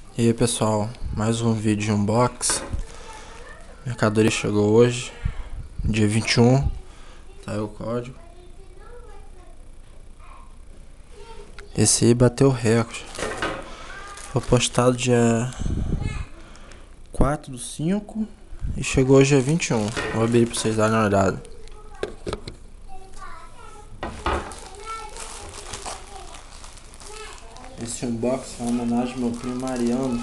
E aí pessoal, mais um vídeo de unboxing. Mercadoria chegou hoje, dia 21. Tá aí o código. Esse aí bateu o recorde. Foi postado dia 4/5 e chegou hoje dia 21. Vou abrir pra vocês darem uma olhada. Esse unboxing é uma homenagem ao meu primo Mariano.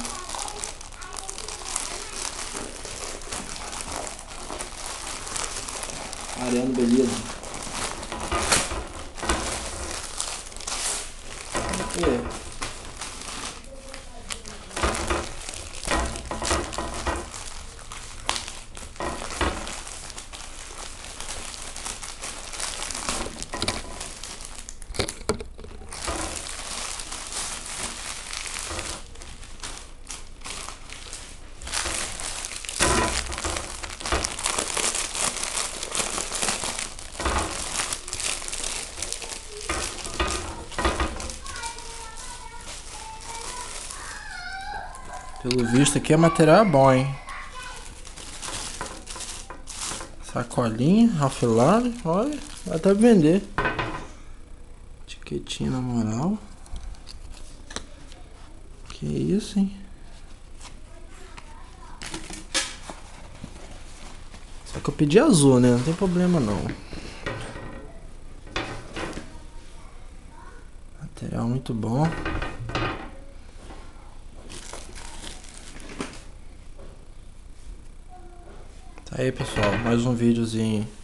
Mariano, beleza? Aqui. Pelo visto aqui, a material é bom, hein? Sacolinha, Ralph-Lauren, olha, vai até vender. Etiquetinha na moral. Que isso, hein? Só que eu pedi azul, né? Não tem problema não. Material muito bom. Tá aí pessoal, mais um videozinho